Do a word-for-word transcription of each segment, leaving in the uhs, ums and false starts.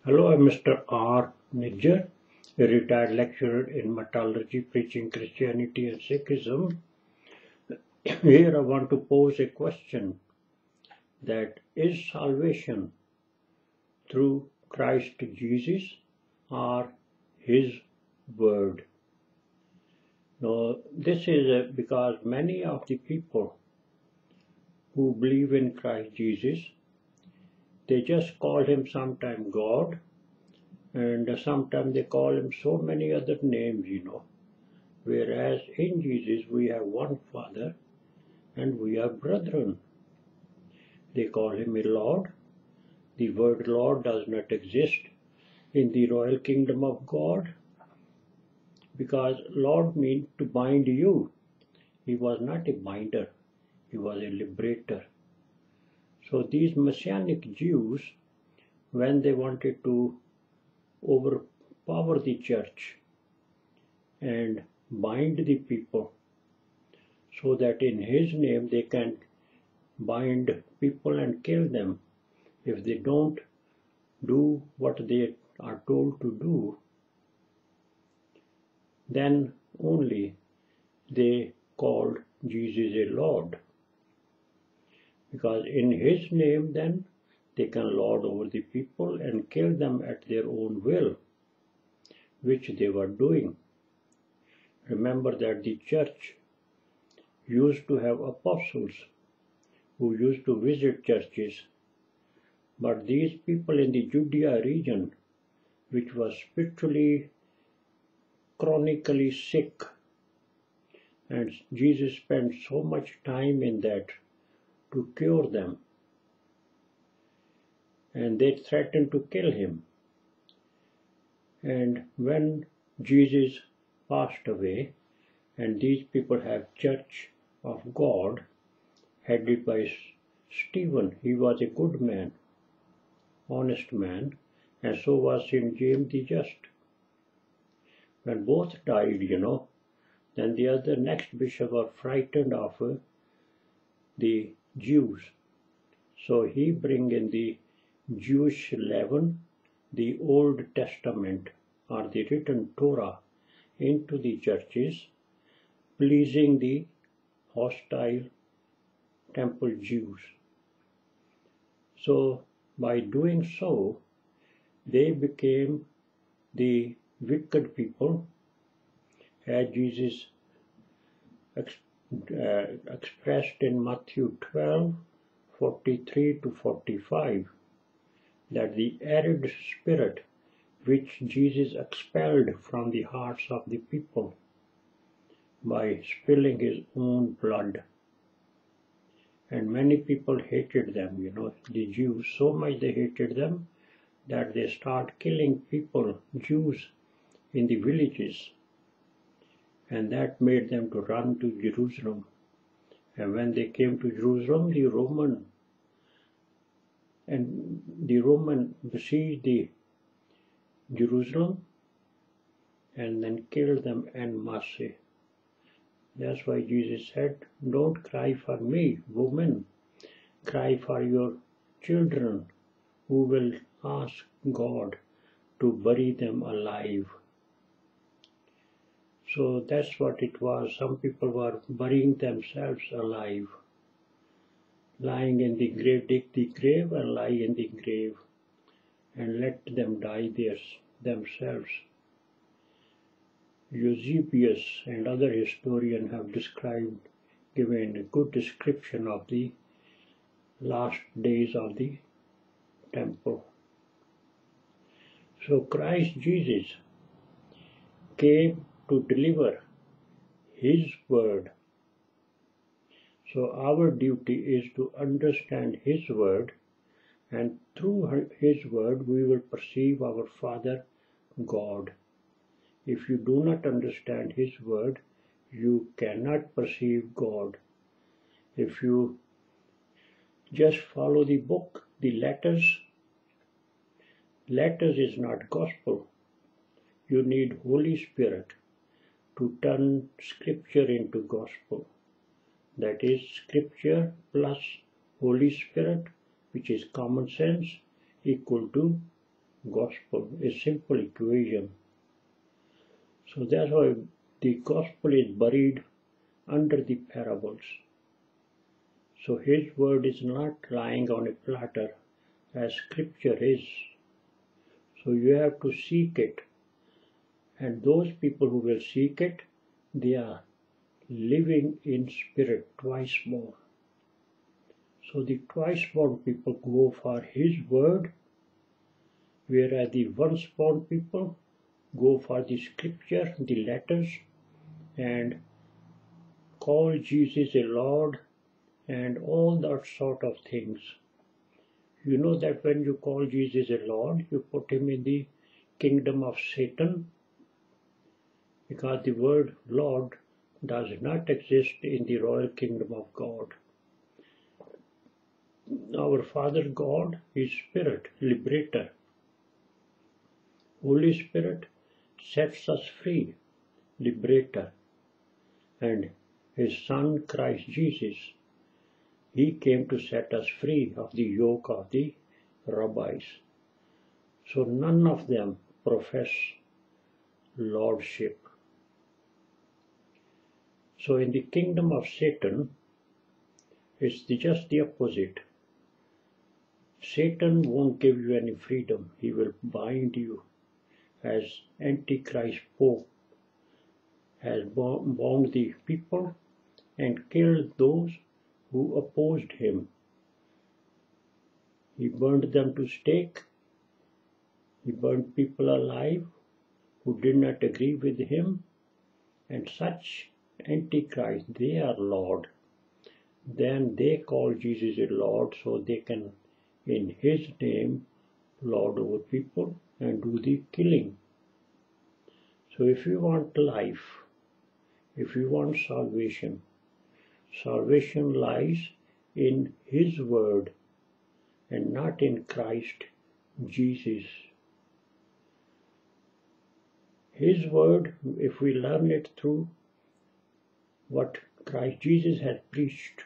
Hello, I'm Mister R. Nijjar, a retired lecturer in metallurgy preaching Christianity and Sikhism. Here I want to pose a question that is salvation through Christ Jesus or His Word? Now, this is uh, because many of the people who believe in Christ Jesus, they just call Him sometime God, and sometimes they call Him so many other names, you know. Whereas in Jesus we have one Father and we are brethren. They call Him a Lord. The word Lord does not exist in the royal kingdom of God, because Lord means to bind you. He was not a binder, He was a liberator. So these Messianic Jews, when they wanted to overpower the church and bind the people so that in His name they can bind people and kill them if they don't do what they are told to do, then only they called Jesus a Lord. Because in His name then they can lord over the people and kill them at their own will, which they were doing. Remember that the church used to have apostles who used to visit churches, but these people in the Judea region, which was spiritually, chronically sick, and Jesus spent so much time in that to cure them, and they threatened to kill Him. And when Jesus passed away, and these people have Church of God headed by Stephen, he was a good man, honest man, and so was Saint James the Just. When both died, you know, then the other next bishop was frightened of uh, the Jews. So he bring in the Jewish leaven, the Old Testament or the written Torah, into the churches, pleasing the hostile temple Jews. So by doing so, they became the wicked people, as Jesus ex uh, expressed in Matthew twelve, forty-three to forty-five, that the arid spirit which Jesus expelled from the hearts of the people by spilling His own blood. And many people hated them, you know, the Jews, so much they hated them that they start killing people, Jews, in the villages. And that made them to run to Jerusalem. And when they came to Jerusalem, the Roman and the Roman besieged the Jerusalem and then killed them en masse. That's why Jesus said, don't cry for me, women, cry for your children who will ask God to bury them alive. So that's what it was. Some people were burying themselves alive, lying in the grave, dig the grave and lie in the grave and let them die there themselves. Eusebius and other historians have described, given a good description of the last days of the temple. So Christ Jesus came to deliver His word. So our duty is to understand His word, and through His word we will perceive our Father God. If you do not understand His word, you cannot perceive God. If you just follow the book, the letters, letters is not gospel. You need Holy Spirit to turn Scripture into gospel. That is Scripture plus Holy Spirit, which is common sense, equal to gospel, a simple equation. So that's why the gospel is buried under the parables. So his word is not lying on a platter as scripture is. So you have to seek it. And those people who will seek it, they are living in spirit, twice born. So the twice born people go for his word, whereas the once born people go for the scripture, the letters, and call Jesus a Lord and all that sort of things. You know that when you call Jesus a Lord, you put him in the kingdom of Satan, because the word Lord does not exist in the royal kingdom of God. Our Father God is Spirit, Liberator. Holy Spirit sets us free, Liberator. And his Son, Christ Jesus, he came to set us free of the yoke of the rabbis. So none of them profess lordship. So in the kingdom of Satan, it's just the opposite. Satan won't give you any freedom. He will bind you, as Antichrist Pope has bound the people and killed those who opposed him. He burned them to stake. He burned people alive who did not agree with him, and such Antichrist, they are Lord. Then they call Jesus a Lord, so they can, in his name, lord over people and do the killing. So if you want life, if you want salvation, salvation lies in his word and not in Christ Jesus. His word, if we learn it through what Christ Jesus has preached,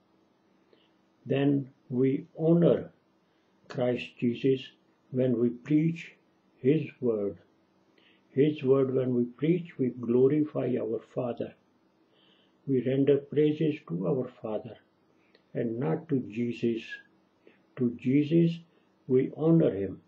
then we honor Christ Jesus when we preach his word. His word when we preach, we glorify our Father. We render praises to our Father and not to Jesus. To Jesus, we honor him.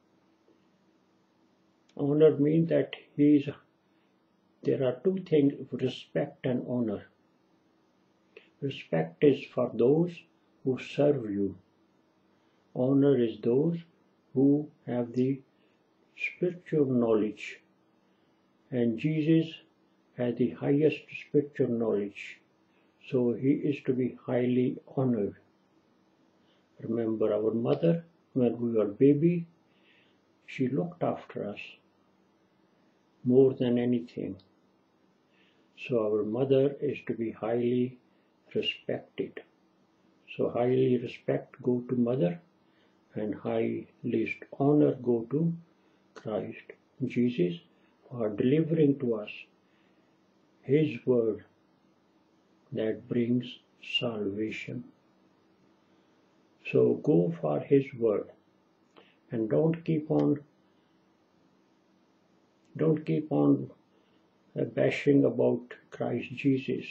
Honor means that he is, there are two things, respect and honor. Respect is for those who serve you. Honor is those who have the spiritual knowledge. And Jesus has the highest spiritual knowledge. So he is to be highly honored. Remember our mother, when we were baby, she looked after us more than anything. So our mother is to be highly respected. So highly respect go to mother, and highest honor go to Christ Jesus for delivering to us his word that brings salvation. So go for his word and don't keep on don't keep on bashing about Christ Jesus.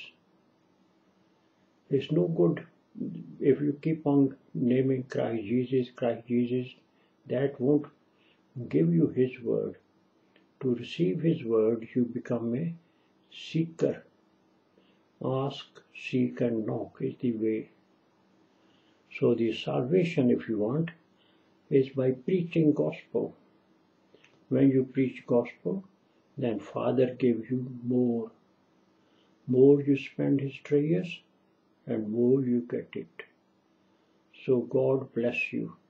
It's no good if you keep on naming Christ Jesus, Christ Jesus. That won't give you his word. To receive his word, you become a seeker. Ask, seek and knock is the way. So the salvation, if you want, is by preaching gospel. When you preach gospel, then Father gives you more. More you spend his treasures, and more you get it. So God bless you.